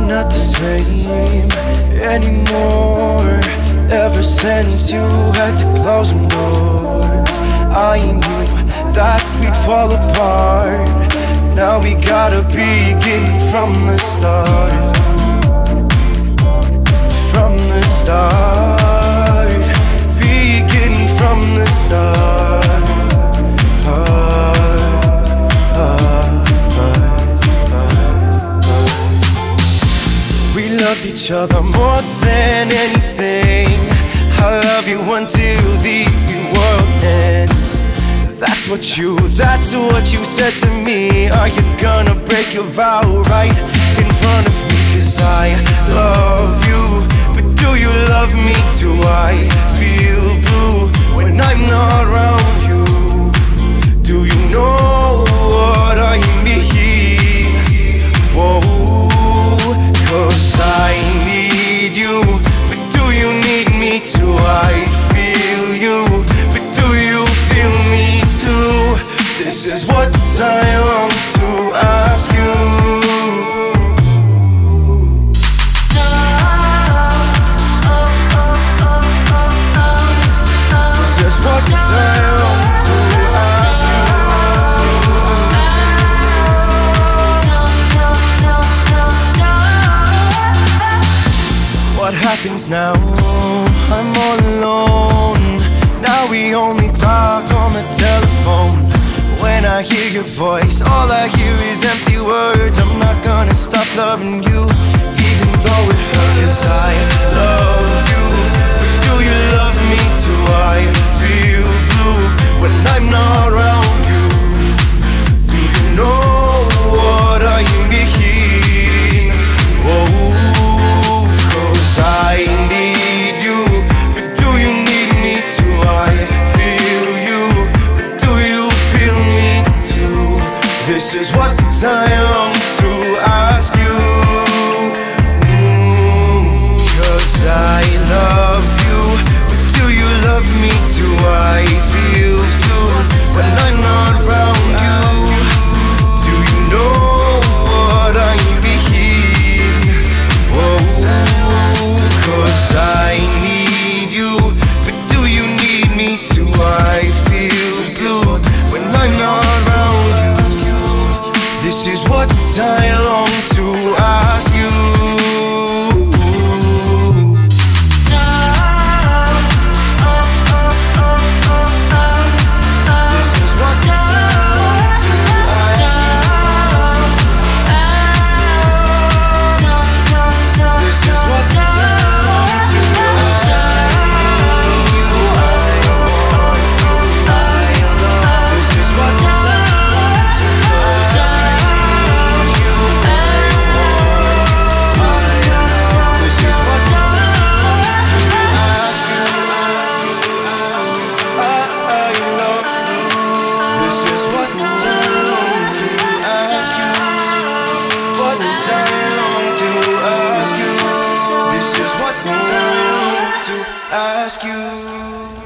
not the same anymore. Ever since you had to close the door, I knew that we'd fall apart. Now we gotta begin from the start. From the start. Begin from the start. We loved each other more than anything. I love you until the world ends. That's what you said to me. Are you gonna break your vow right in front of me? 'Cause I love you, but do you love me too? I feel blue when I'm not around you. Do you know what I mean? Whoa, 'cause I need you, but do you need me too? I feel you, but do you feel me too? This is what I long to ask you. This is what I long to ask you. What happens now? I'm all alone. Now we only talk on the telephone. When I hear your voice, all I hear is empty words. I'm not gonna stop loving you, even though it hurts. 'Cause I love you, but do you love me too? I feel blue when I'm not around you. Do you know what I mean? Whoa, 'cause I need you, but do you need me too? I feel you, but do you feel me too? This is what I long to ask you. 'Cause I love you, but do you love me too? I feel you when I'm not around you. Do you know what I mean? Whoa, 'cause I need you, but do you need me too? I feel blue when I'm not around you. This is what I long to ask you. This is what I long to ask you. This is what I long to ask you. This is what I long to ask you. This is what I long to ask you. I love you. This is what I long to ask you. What I long to ask you. This is what I long to ask you.